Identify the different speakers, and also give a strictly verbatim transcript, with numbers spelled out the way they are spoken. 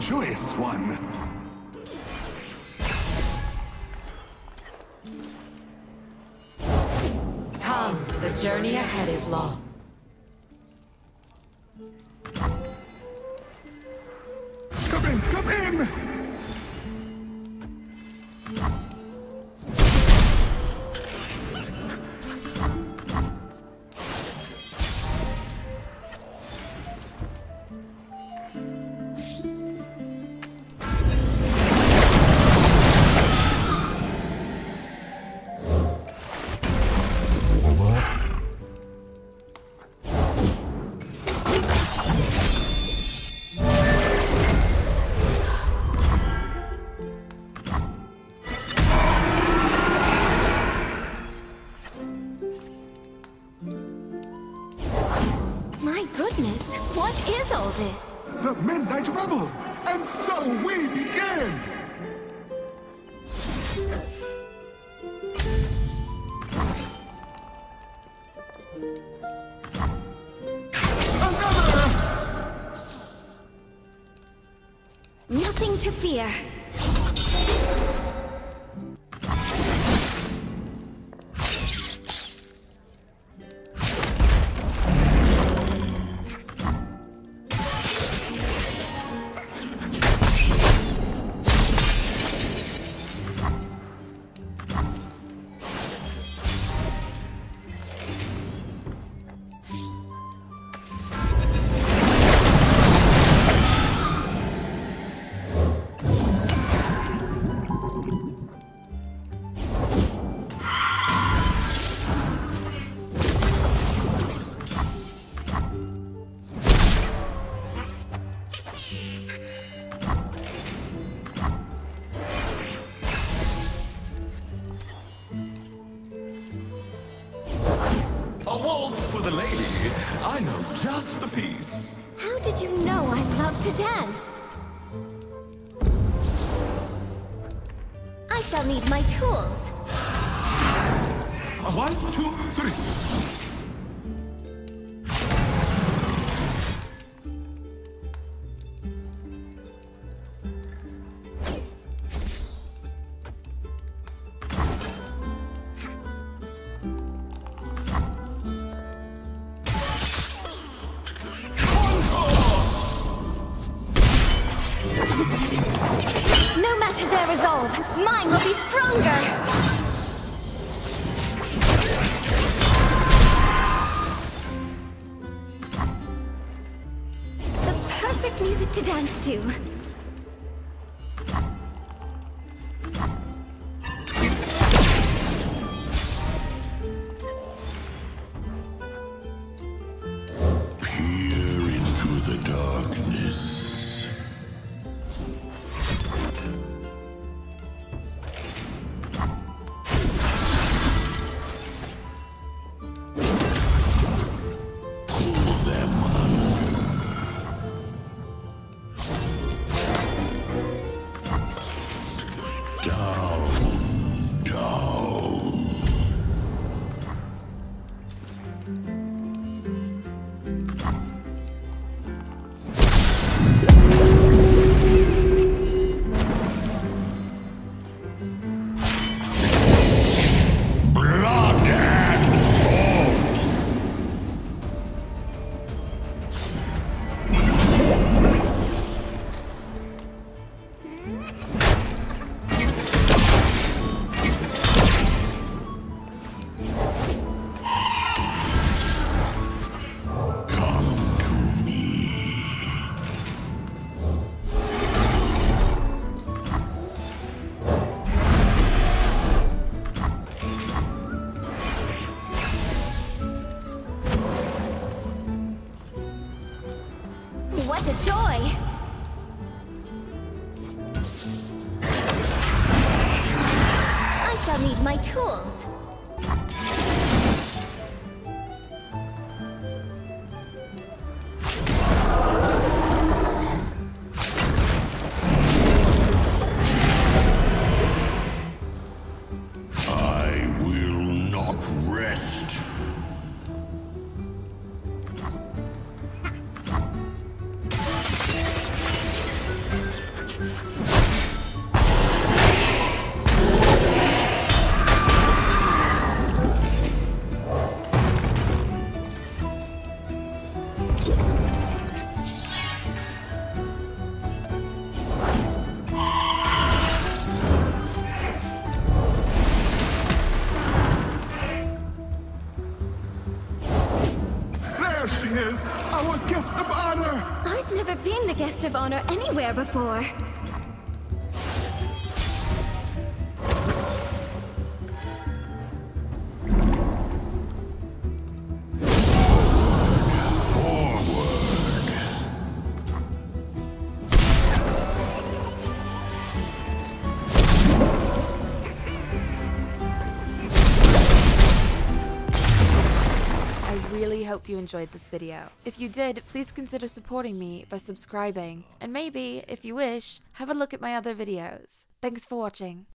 Speaker 1: joyous one.
Speaker 2: Come, the journey ahead is long.
Speaker 1: Come in, come in!
Speaker 3: What is all this?
Speaker 1: The Midnight Rebel! And so we begin! Another!
Speaker 3: Nothing to fear.
Speaker 4: A waltz for the lady. I know just the piece.
Speaker 3: How did you know I love to dance? I shall need my tools.
Speaker 1: A one, two, three.
Speaker 3: No matter their resolve, mine will be stronger! There's perfect music to dance to.
Speaker 5: Peer into the darkness. Down, down. Blood and salt.
Speaker 3: What a joy! I shall need my tools.
Speaker 5: I will not rest.
Speaker 3: guest of honor anywhere before.
Speaker 6: I really hope you enjoyed this video. If you did, please consider supporting me by subscribing, and maybe, if you wish, have a look at my other videos. Thanks for watching.